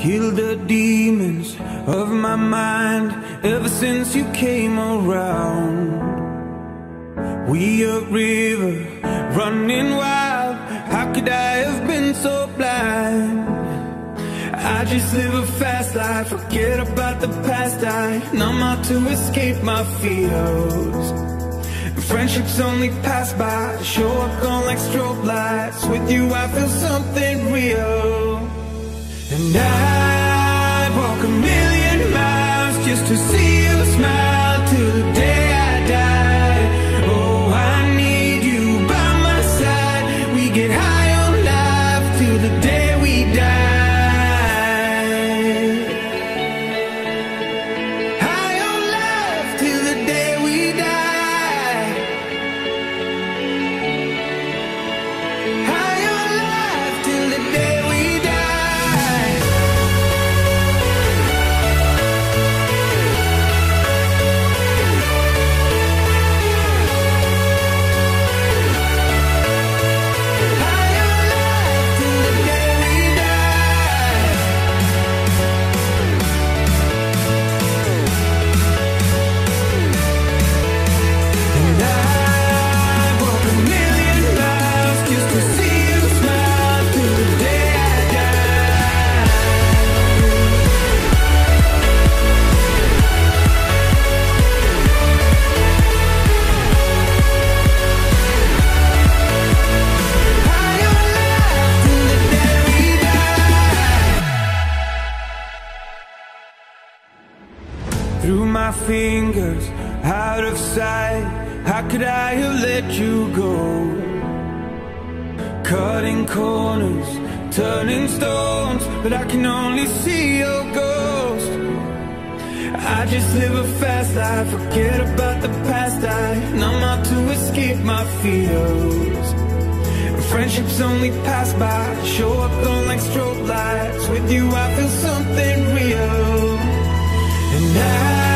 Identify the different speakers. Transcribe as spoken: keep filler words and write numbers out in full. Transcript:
Speaker 1: Kill the demons of my mind ever since you came around. We a river running wild, how could I have been so blind? I just live a fast life, forget about the past. I numb out to escape my fears. Friendships only pass by, show up gone like strobe lights. With you I feel something real. And I'd walk a million miles just to see you smile till the day I die. Oh, I need you by my side. We get high on life till the day we die. High on life till the day we die. High on life till the day we die. Through my fingers, out of sight, how could I have let you go? Cutting corners, turning stones, but I can only see your ghost. I just live a fast life, forget about the past. I numb out to escape my fears. Friendships only pass by, show up gone like strobe lights. With you I feel something real. And I